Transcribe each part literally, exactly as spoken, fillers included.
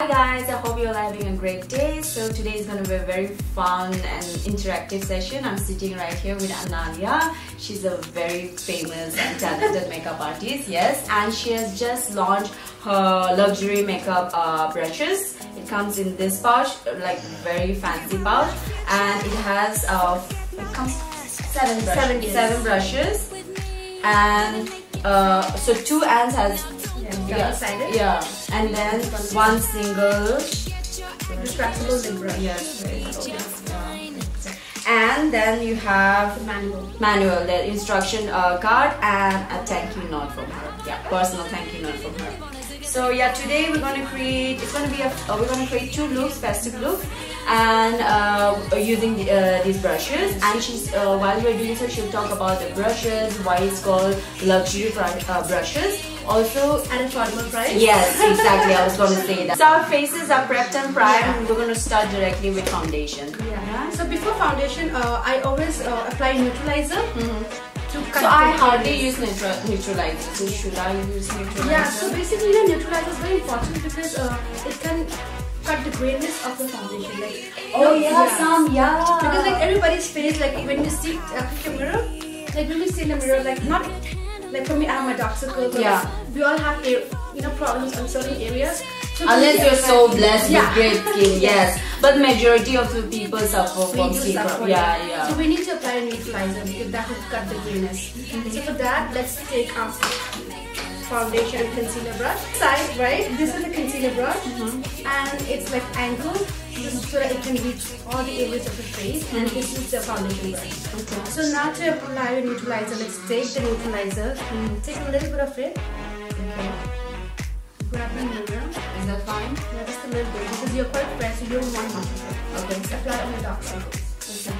Hi guys, I hope you're all having a great day. So today is going to be a very fun and interactive session. I'm sitting right here with Analia. She's a very famous and talented makeup artist, yes, and she has just launched her luxury makeup uh, brushes. It comes in this pouch, like very fancy pouch, and it has uh, it comes seven brushes, seven, yes. seven brushes, and uh, so two ends has yeah, yeah, yeah, and then one single retractable lip brush. Yes, okay. Yeah. And then you have the manual, manual, the instruction uh, card, and a thank you note from her. Yeah, personal thank you note from her. So yeah, today we're going to create. It's going to be a. Uh, we're going to create two looks, festive look, and uh, using the, uh, these brushes. And she's uh, while we're doing so, she'll talk about the brushes, why it's called luxury uh, brushes. Also, at a affordable price. Yes, exactly. I was going to say that. So our faces are prepped and primed. Yeah. We're going to start directly with foundation. Yeah. yeah. So before foundation, uh, I always uh, apply neutralizer. Mm-hmm. So I hardly use neutral, neutralizer. So should I use neutralizer? Yeah. So basically, the neutralizer is very important because uh, it can cut the grayness of the foundation. Like oh yeah, yeah, some yeah. Because like everybody's face, like when you see a mirror, like when we see in the mirror, like not. Like for me, I have my dark circles. Yeah. We all have, you know, problems on certain areas. So unless you're so blessed yeah. with great skin, yes. But majority of the people suffer from skin problems. Yeah, yeah. So we need to apply a neutralizer because that will cut the grayness. Mm-hmm. So for that, let's take our foundation and concealer brush. Side, right? This is the concealer brush, mm-hmm. and it's like angled. So that it can reach all the areas of the face, mm-hmm. and this is the foundation brush. Okay. So now to apply a neutralizer, let's take the neutralizer, mm-hmm. take a little bit of it, okay. Grab the mirror. Is that fine? Yeah, just a little bit because you're quite fresh, so you don't want much of it. Okay. Just apply on your dark circles. Okay.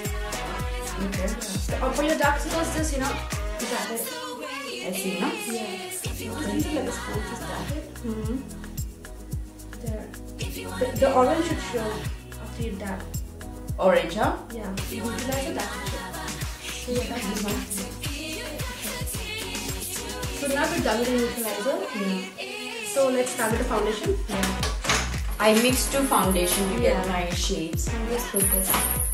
Okay. So for your dark circles, just you know, dab it. I see, no? Yeah. Okay. Just like a sponge, just dab it. Mm-hmm. There. The, the orange should show after you dab. Orange, huh? Yeah. You utilize that should show. So yeah, that's the one. So now we're done with the neutralizer. Yeah. So let's start with the foundation. Yeah. I mixed two foundation to yeah. get my shades. So let's put this.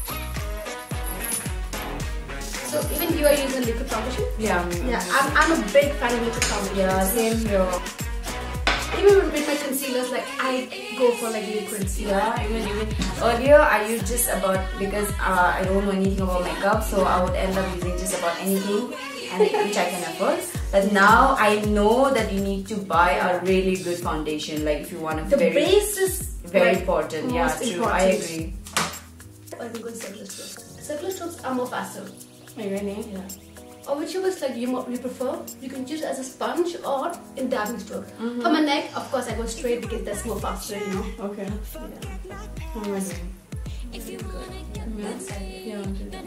So even you are using liquid foundation? Yeah. Yeah. I'm, I'm a big fan of liquid foundation. Yeah, same here. Even with my concealers, like I go for like liquids. Yeah, even even earlier I used just about because uh, I don't know anything about makeup, so I would end up using just about anything, and which I can afford. But now I know that you need to buy a really good foundation. Like if you want a the very base is very like important. Yeah, true. Important. I agree. Or you go circular strokes. Circular strokes are more faster. Really? Yeah. Or whichever is like you, you prefer, you can use it as a sponge or in dabbing stroke. Mm-hmm. For my neck, of course, I go straight because that's more faster, you know. Okay. Yeah. How am I doing? Very good. Yeah. Mm-hmm. That side. Yeah.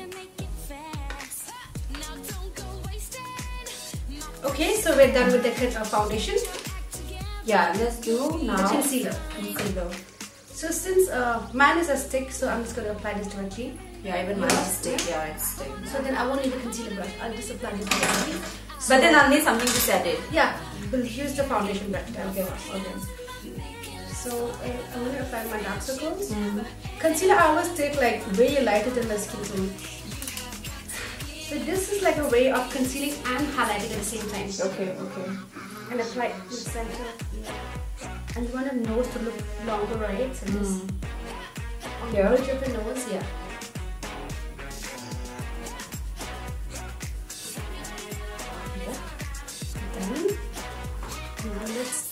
Okay, so we're done with the uh, foundation. Yeah, let's do now the concealer. Concealer. So since uh, mine is a stick, so I'm just going to apply this directly. Yeah, even mine is stick. Yeah, it's stick. So then I won't need a concealer brush. I'll just apply this directly. So but then I'll need something to set it. Yeah, we'll use the foundation brush. Okay. Okay. So uh, I'm going to apply my dark circles. Mm. Concealer I always take like way lighter than the skin tone. So this is like a way of concealing and highlighting at the same time. Okay, okay. And apply in the center. And you want the nose to look longer, right? So just mm. on the bridge of the nose, yeah. Yeah. Done. Now let's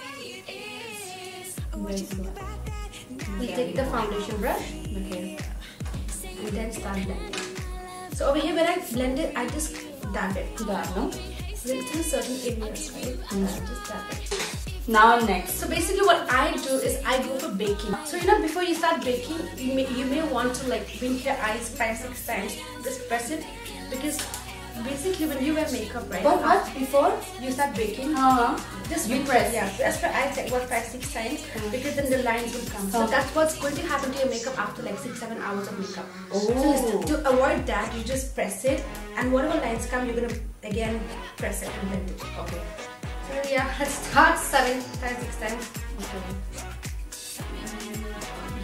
we'll take the foundation brush. Okay. And then start blending. So over here when I blend it, I just dab it. Dab, no? So it's in certain areas, right? Mm. I just dab it. Now next. So basically what I do is I go for baking. So you know before you start baking, you may, you may want to like blink your eyes five, six times. Just press it because basically when you wear makeup, right? But what? Before you start baking, uh-huh. just you press. Yeah, press your eyes like what five, six times mm. because then the lines will come. So uh-huh. that's what's going to happen to your makeup after like six, seven hours of makeup. Oh. So to avoid that, you just press it and whatever lines come, you're gonna again press it and blend it. Okay. So yeah, let's start seven, five, six times. Okay.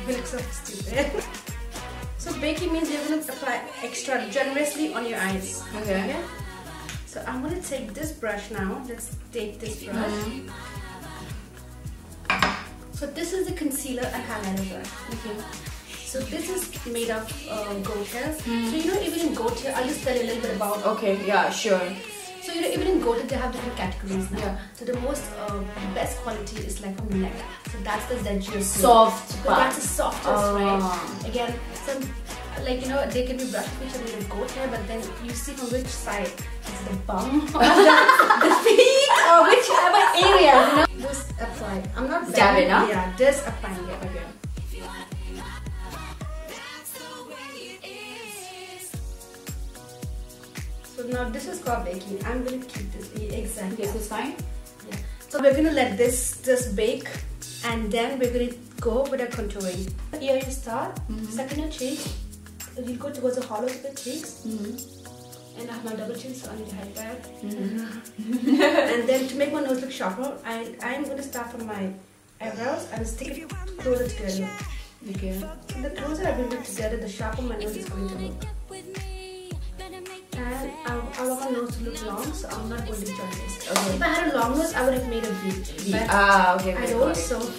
You look so stupid. So baking means you're going to apply extra generously on your eyes. Okay. Okay? So I'm going to take this brush now. Let's take this brush. Mm-hmm. So this is the concealer and highlighter brush. Okay. So this is made of uh, goat hairs. Mm. So you know, even in goat hair, I'll just tell you a little bit about. Okay, yeah, sure. So you know, even in goat hair, they have different categories now. Yeah. So the most uh, best quality is like from neck. So that's the zensuous. Soft So part. that's the softest, Ah. right? Again, some like you know, they can be brushed which are made of goat hair, but then you see from which side is the bum or the, the feet or whichever area. You know, just apply. I'm not Dab it, huh? Yeah, just applying it. Okay. So now this is called baking. I'm going to keep this exactly. This is fine. Yeah. So we're going to let this just bake, and then we're going to go with our contouring. Here you start. Mm-hmm. Second your cheeks. You go towards the hollows of the cheeks. Mm-hmm. And I have my double chin, so I need to hide that. Mm-hmm. And then to make my nose look sharper, I I'm going to start from my eyebrows and stick it closer together. Okay. So the closer I bring it together, the sharper my nose is going to look. And I, I want my nose to look long, so I'm not going to join this. Okay. If I had a long nose, I would have made a V. But Ah, okay. I okay, don't, got it. so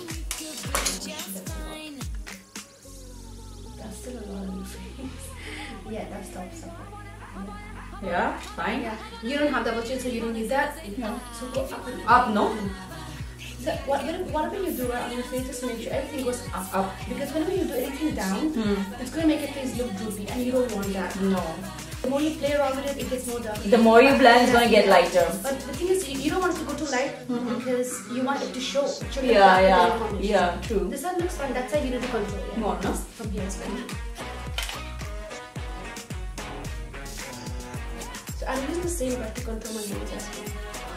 that's still a lot of face. Yeah, that stops up. Yeah, fine. Yeah, you don't have double chin, so you don't need that. No. So go up and Up, no? So what, whatever you do on your face, just make sure everything goes up. Up. Because whenever you do anything down, Hmm. it's going to make your face look droopy, and you don't want that. No. The more you play around with it, it gets more dark. The more you blend, it's gonna get lighter. But the thing is, you, you don't want it to go too light Mhm. because you want it to show. show the Yeah, dark yeah, foundation. yeah, true. This one looks fine. That's why you need to control. Yeah. More, no? From here, it's fine. So I'm using the same brush to control my nose as well.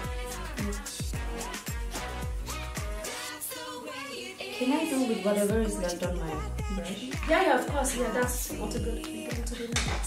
Can I do with whatever is left on my brush? Yeah, yeah, of course. Yeah, that's also good. You can also do that.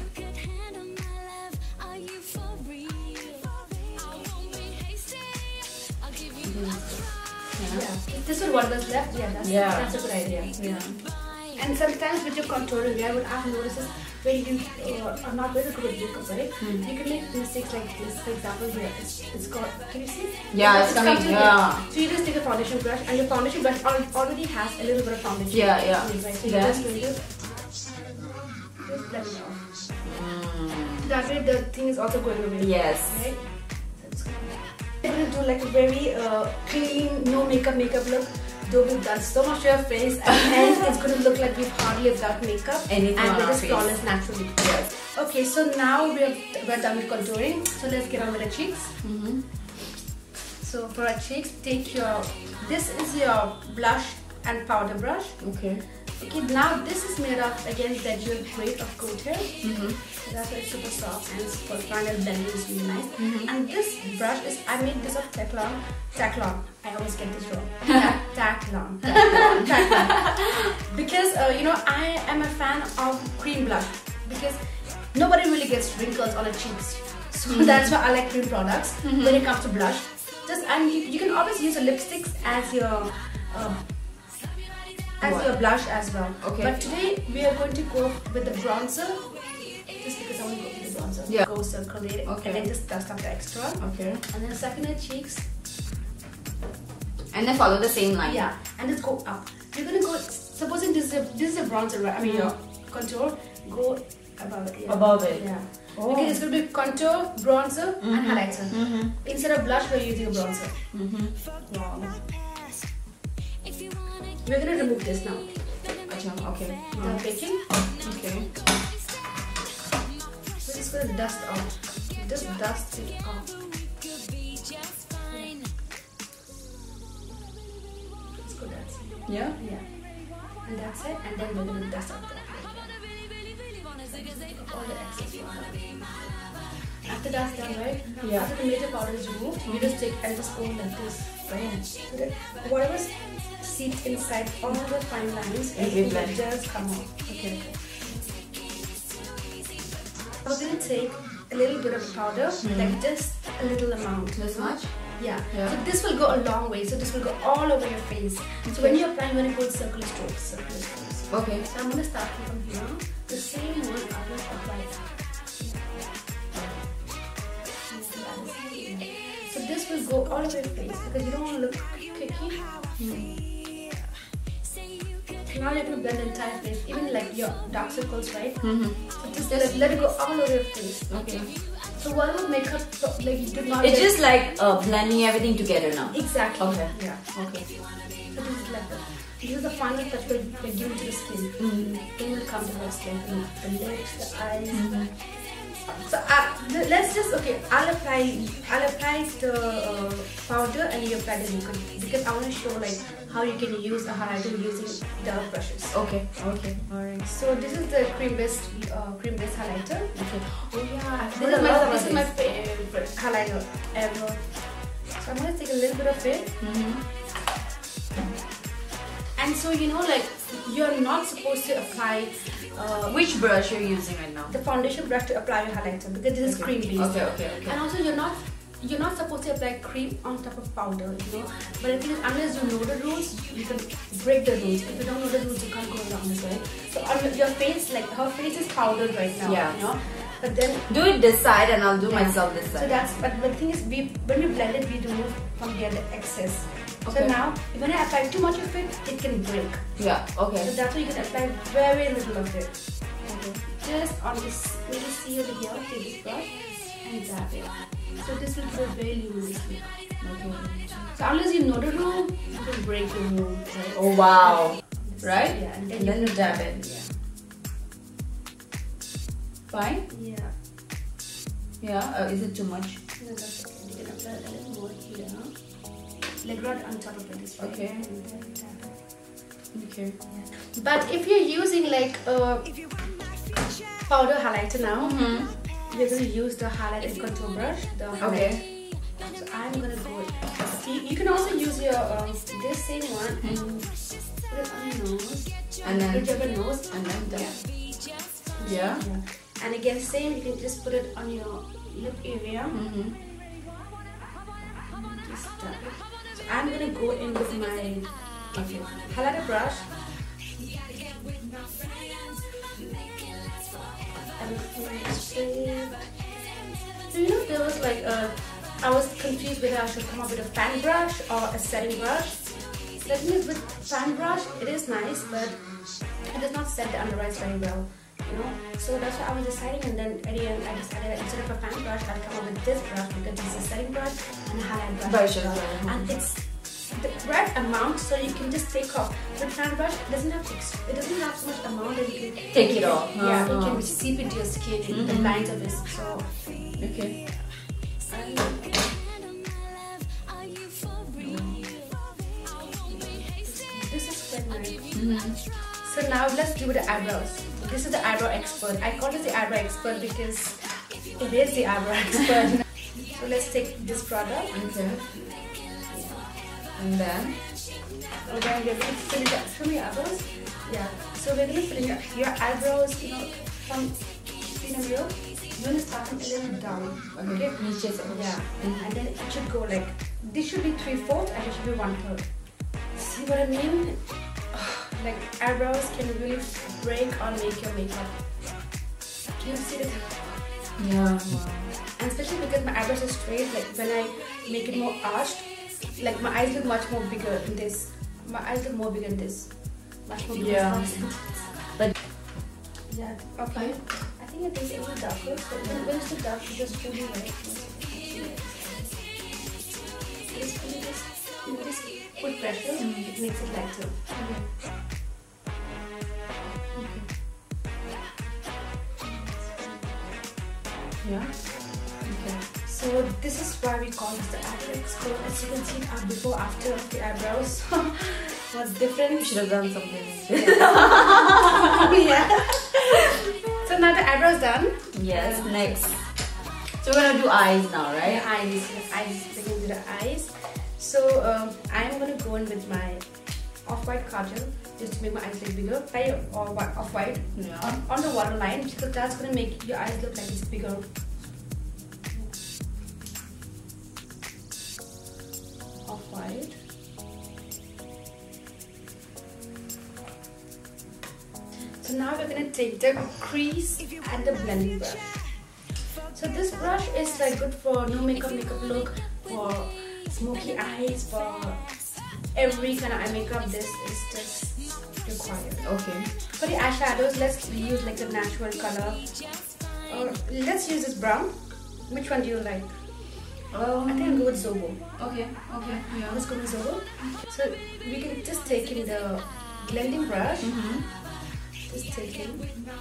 Yeah. If this is what was left, yeah, that's, Yeah. that's a good idea. Yeah. And sometimes with your contouring, yeah, what I've noticed is when you uh, are not very good at makeup, right? Hmm. You can make mistakes like this. For example, here it's, it's got. Can you see? Yeah, it's coming, come to yeah. here. So you just take a foundation brush, and your foundation brush al already has a little bit of foundation. Yeah, yeah. in it, right? So Yeah. you're just going to just blend it off. Mm. That way, the thing is also going away. Yes. Right? So it's gonna- I'm going to do like a very uh, clean, no makeup makeup look. Though we've done so much to your face, and then it's going to look like we've hardly without makeup. Anything and on with our this face. flawless naturally. Yes. Okay, so now we're, we're done with contouring. So let's get on with the cheeks. Mm-hmm. So for our cheeks, take your, this is your blush and powder brush. Okay. Okay, now this is made of, again, that you're great of goat hair. Mm-hmm. So that's why it's super soft and it's for final blending is really nice. Mhm. And this brush is, I made this of Teflon. Teflon. I always get this wrong. Teflon. Teflon. Teflon. Because, uh, you know, I am a fan of cream blush. Because nobody really gets wrinkles on their cheeks. So Mhm. that's why I like cream products Mhm. when it comes to blush. Just and you, you can always use your lipsticks as your uh, as What? your blush as well. Okay. But today we are going to go with the bronzer. Just because I want to go with the bronzer. Yeah. Go circulate it Okay. and then just dust off the extra. Okay. And then second your cheeks. And then follow the same line. Yeah. And just go up. You're gonna go. Supposing this is a, this is a bronzer, right? I mean your contour. Go above it. Yeah. Above it. Yeah. Oh. Because it's gonna be contour, bronzer, and Mhm. highlighter. Mm-hmm. Instead of blush, we're using a bronzer. Mm-hmm. Wow. We're gonna remove this now. Achha, okay. Without baking. Okay. We're just gonna dust off. Just dust it off. Let's go that's it. Yeah? Yeah. And that's it. And then we're gonna dust off that. All the excess water. After that's done, right? Yeah. After the major powder is removed, you just take and just go like this. Right? So that whatever seeps inside all the fine lines, It will it blend. just come off. Okay. We're gonna take a little bit of powder, Mhm. like just a little amount. This much? Yeah. Yeah. So this will go a long way. So this will go all over your face. So when you apply, you want to go in circular strokes. Circular strokes. Okay. So I'm going to start from here. The same one I will apply. So this will go all over your face because you don't want to look kicky. Mm. Now you're going to blend the entire face, even like your dark circles, right? Mm-hmm. So just let, let it go all over your face. Okay. So whatever makeup, like you did not. It's get, just like uh, blending everything together now. Exactly. Okay. Yeah. Okay. So this is like that. This is the final touch we're, we're giving to the skin. Mm-hmm. Then we'll come to the skin, the lips, the eyes. Mm-hmm. So uh, let's just okay. I'll apply. I'll apply the uh, powder and you apply the liquid because I want to show like how you can use a highlighter using the brushes. Okay. Okay. Alright. So this is the cream based uh, cream based highlighter. Okay. Oh yeah. This is my this is my favorite highlighter ever. So I'm gonna take a little bit of it. Mm-hmm. And so you know, like you're not supposed to apply. Uh, Which brush you're using right now? the foundation brush to apply your highlighter because this is Okay. cream based. Okay. Okay. Okay. And also you're not you're not supposed to apply cream on top of powder, you know. But I think unless you know the rules, you can break the rules. If you don't know the rules, you can't go around this way. So on your face, like her face is powdered right now, Yeah. you know. But then Do it this side and I'll do yeah. myself this So side. that's but the thing is, we when we blend it, we remove from here the excess. Okay. So now, when I apply too much of it, it can break. Yeah. So Okay. that's why you can apply very little of it. Okay. Just on this, maybe see over here, take this brush and dab it. So this will go very luminously. Okay. So unless you know the rule, you can break the rule. Right? Oh wow. Right? Yeah, and then, And then you you dab it. Yeah. Fine? Yeah. Yeah. Uh, is it too much? No, that's okay. You can apply a little more here. Like right on top of it. This way. Okay. And then dab it. Okay. Yeah. But if you're using like a powder highlighter now, Mm-hmm. we're going to use the highlight and contour brush. The highlight. Okay. So I'm gonna go with. You, you can also use your um, this same one and put it on your nose, And then whichever nose, and then yeah. dab. Yeah. yeah. And again, same. You can just put it on your lip area. Mm-hmm. Just dab it. So I'm gonna go in with my Okay. highlighter brush. And straight. So you know there was like a. I was confused whether I should come up with a fan brush or a setting brush. The thing is with fan brush, it is nice, but it does not set the under eyes very well, you know. So that's why I was deciding, and then at the end I decided that instead of a fan brush, I'd come up with this brush because it's a setting brush and a highlight brush. Brush as well. And it's the right amount, so you can just take off. With fan brush, it doesn't have to, it doesn't have so much amount that you can Take it off. Yeah, Uh-huh. it can seep into your skin, in the Mhm. lines of it. So. Okay. This is quite nice. Mm-hmm. So now let's do the eyebrows. This is the eyebrow expert. I call it the eyebrow expert because it is the eyebrow expert. So let's take this product. Okay. And then And then we're going to fill it up. Show me your eyebrows. Yeah. So we're going to fill your, your eyebrows, you know, from you know, here. You're going to start them a little down. okay. Okay. Niche se. Yeah. Mhm. And then it should go like, this should be three-fourths and it should be one-third. See what I mean? Like eyebrows can really break or make your makeup. Can you see this? Yeah. Wow. And especially because my eyebrows are straight, like when I make it more arched, like my eyes look much more bigger in this. My eyes look more bigger in this. Much more bigger. Yeah. But Yeah, okay. I think it is a little darker. So when, when it's too dark, you just fully right. Just fully just, you know, just put pressure, it makes it lighter. okay. Yeah. Okay. So this is why we call this the eyebrow expert. As you can see, our before after of the eyebrows was different. You should have done something. Yeah. So now the eyebrows done. Yes. Next. So we're gonna do eyes now, right? The eyes, the eyes, we can do the eyes. So um, I'm gonna go in with my off-white kajal just to make my eyes look bigger. Try or off-white Yeah. on, on the waterline because that's gonna make your eyes look like it's bigger. So now we're gonna take the crease and the blending brush. So this brush is like good for no makeup makeup look, for smoky eyes, for every kind of eye makeup. This is just required. Okay. For the eyeshadows, let's use like a natural color. Or let's use this brown. Which one do you like? Um, I think I'll go with Zobo. Okay. Okay. Yeah. Let's go with Zobo. So we can just take in the blending brush. Mm-hmm. Just take it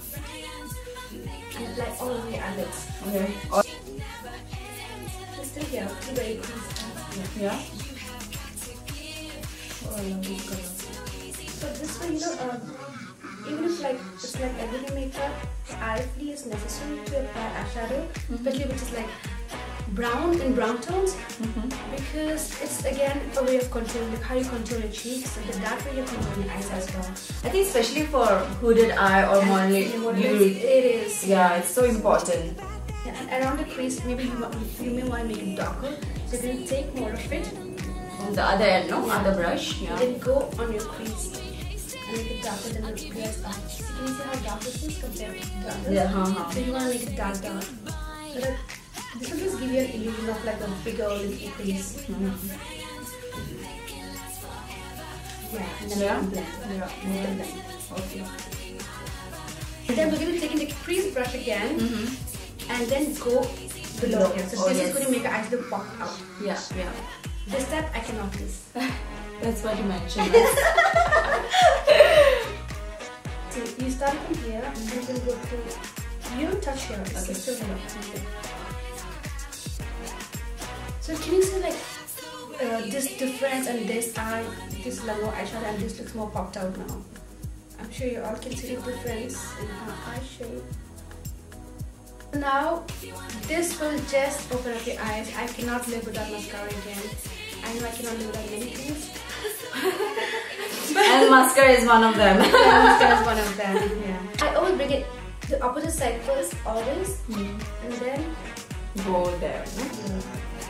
and apply all over your eyelids. Okay. Oh. Just still here. See where it is. Yeah. Oh, I love this color. So this way, you know, uh, even if like it's like everyday makeup, eye flea is necessary to apply eyeshadow, mm-hmm. especially which is like brown in brown tones, mm-hmm. because it's again a way of controlling, like how you control your cheeks, and that way you're controlling your eyes as well. I think especially for hooded eye or moderate, it, it is. Yeah, it's so important. Yeah, and around the crease, maybe you, you may want to make it darker, so you can take more of it. On the other end, no? Yeah. Other brush. Yeah. Then go on your crease and make it darker than the rest of it. So can you see how dark this is compared to the others? Yeah, uh-huh. So you want to make it dark dark. So that this will just give you an illusion of like a bigger little crease. Mm-hmm. Yeah, and then Yeah. blend. Yeah. And blend. Okay. And then we're going to take in the crease brush again, Mm-hmm. and then go below Below. here. So Oh, this yes. is going to make your eyes look pop out. Yeah. Yeah. This step I cannot miss. That's what you mentioned. So you start from here and then go to, you don't touch here, it's Okay. still here. Okay. So can you see like uh, this difference and this eye, this lower eyeshadow and this looks more popped out now. I'm sure you all can see the difference in her eye shape. Now this will just open up your eyes. I cannot live without mascara again. I know I cannot live without many things. And mascara is one of them. Yeah, mascara is one of them. Yeah. I always bring it the opposite side first, always, Mm. and then Go there. No? yeah.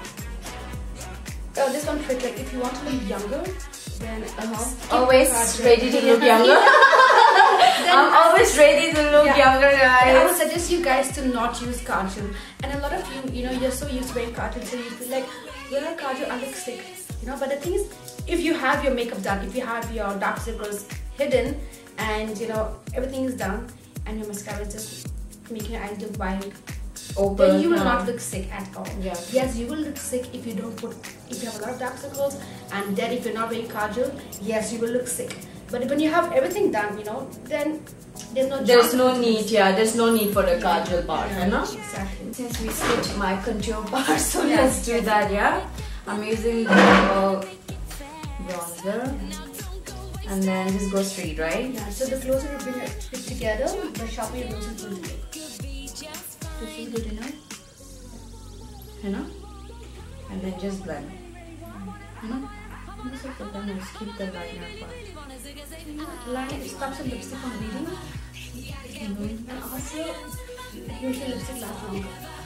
Oh, this one trick, like if you want to look younger, then uh-huh. Always ready to look younger. I'm always ready to look Yeah. younger, I would guys. suggest you guys to not use kajal. And a lot of you, you know, you're so used to wearing kajal, so you feel like, you're like kajal, I look sick. You know, but the thing is, if you have your makeup done, if you have your dark circles hidden, and you know, everything is done, and your mascara is just making your eyes look wide, Open. then you will yeah. not look sick at all. Yeah. Yes, you will look sick if you don't put, if you have a lot of dark circles, and then if you're not wearing kajal, yes, you will look sick. But when you have everything done, you know, then there's no There's no need, yeah, there's no need for the kajal part, yeah, you know? exactly. Since we skipped my contour part, so Yeah. let's do that, yeah? I'm using the uh, bronzer, and then just go straight, right? Yeah, so the closer you bring it together, the sharper your nose is going to look. This is good enough, you know? And then just blend, you know? Also put the nose, keep the liner part. Line, it stops the lipstick from bleeding. Mm-hmm. And also, it makes your lipstick last longer.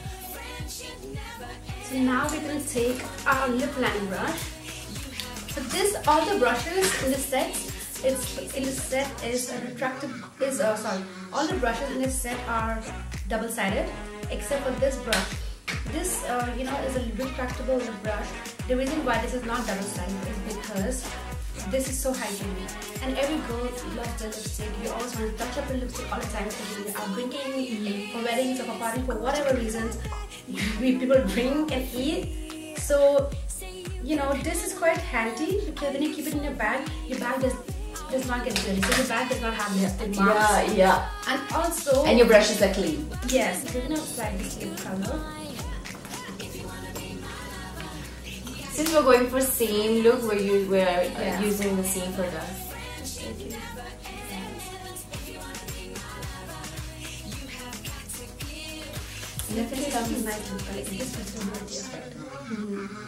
So now we're going to take our lip liner brush. So this, all the brushes in the set, it's in the set is a retractable, is uh, sorry, all the brushes in this set are double-sided, except for this brush. This, uh, you know, is a retractable lip brush. The reason why this is not double-sided is because this is so hygienic, and every girl loves their lipstick. You always want to touch up your lipstick all the time, because you are drinking for weddings or for parties, for whatever reasons, we people drink and eat. So, you know, this is quite handy, because when you keep it in your bag, your bag does does not get dirty. So your bag does not have lipstick marks. Yeah, yeah. And also, And your brushes are clean. yes, we're gonna apply this lip color. Since we're going for same look, we're, u we're uh, Yeah. using the same product. Just take it. Let This it is come. a nice lip color. It just gives a beauty effect. Mm-hmm.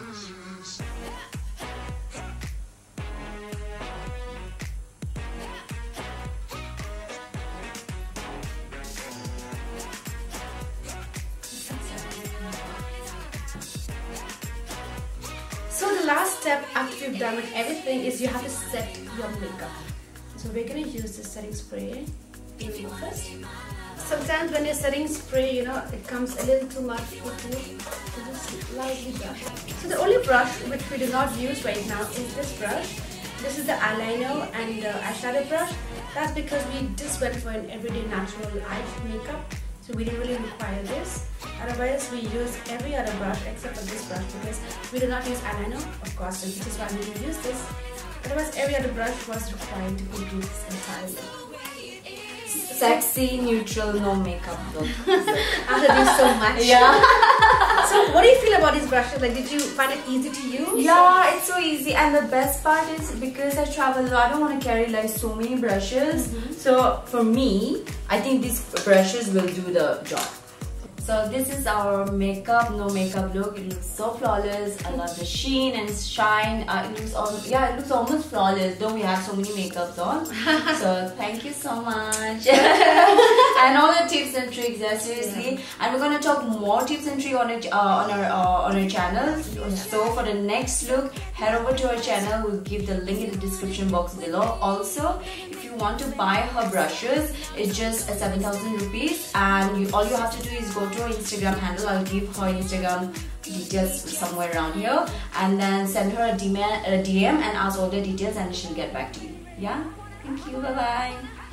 So the last step after you've done with everything is you have to set your makeup. So we're going to use this setting spray you go first. Sometimes when you're setting spray, you know, it comes a little too much for you. So just lightly brush. So the only brush which we do not use right now is this brush. This is the eyeliner and the eyeshadow brush. That's because we just went for an everyday natural eye makeup. So we didn't really require this. Otherwise, we use every other brush except for this brush because we do not use eyeliner, of course, so this is why we didn't use this. Otherwise, every other brush was required to complete this entire look. Sexy, neutral, no makeup look. After doing so much. Yeah. So what do you feel about these brushes? Like, did you find it easy to use? Yeah, it's so easy, and the best part is because I travel a lot, I don't want to carry like so many brushes. Mm-hmm. So for me, I think these brushes will do the job. So this is our makeup, no makeup look. It looks so flawless. I love the sheen and shine. Uh, it looks almost, yeah, it looks almost flawless. Though we have so many makeups on. So thank you so much. And all the tips and tricks, yeah, seriously. Yeah. And we're gonna talk more tips and tricks on it uh, on our uh, on our channel. Yeah. So for the next look, head over to our channel. We'll give the link in the description box below. Also, if you want to buy her brushes, it's just a seven thousand rupees, and you all you have to do is go to her Instagram handle. I'll give her Instagram details somewhere around here, and then send her a D M, a D M and ask all the details, and she'll get back to you. Yeah, thank you. Bye bye.